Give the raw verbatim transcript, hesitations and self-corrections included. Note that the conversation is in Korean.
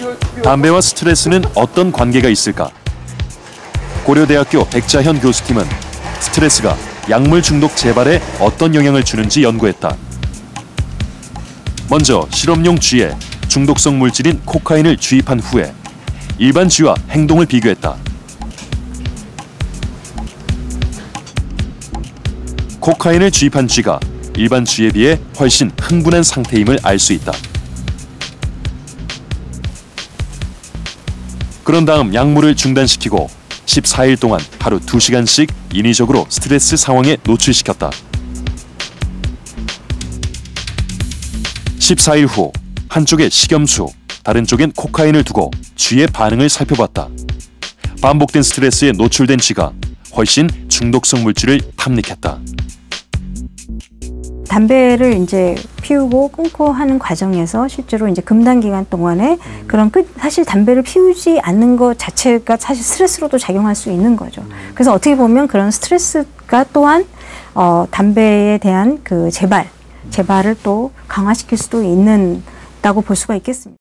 담배와 스트레스는 어떤 관계가 있을까? 고려대학교 백자현 교수팀은 스트레스가 약물 중독 재발에 어떤 영향을 주는지 연구했다. 먼저 실험용 쥐에 중독성 물질인 코카인을 주입한 후에 일반 쥐와 행동을 비교했다. 코카인을 주입한 쥐가 일반 쥐에 비해 훨씬 흥분한 상태임을 알 수 있다. 그런 다음 약물을 중단시키고 십사 일 동안 하루 두 시간씩 인위적으로 스트레스 상황에 노출시켰다. 십사 일 후 한쪽에 식염수, 다른 쪽엔 코카인을 두고 쥐의 반응을 살펴봤다. 반복된 스트레스에 노출된 쥐가 훨씬 중독성 물질을 탐닉했다. 담배를 이제 피우고 끊고 하는 과정에서 실제로 이제 금단 기간 동안에 그런 끝, 사실 담배를 피우지 않는 것 자체가 사실 스트레스로도 작용할 수 있는 거죠. 그래서 어떻게 보면 그런 스트레스가 또한 어, 담배에 대한 그 재발, 재발을 또 강화시킬 수도 있는다고 볼 수가 있겠습니다.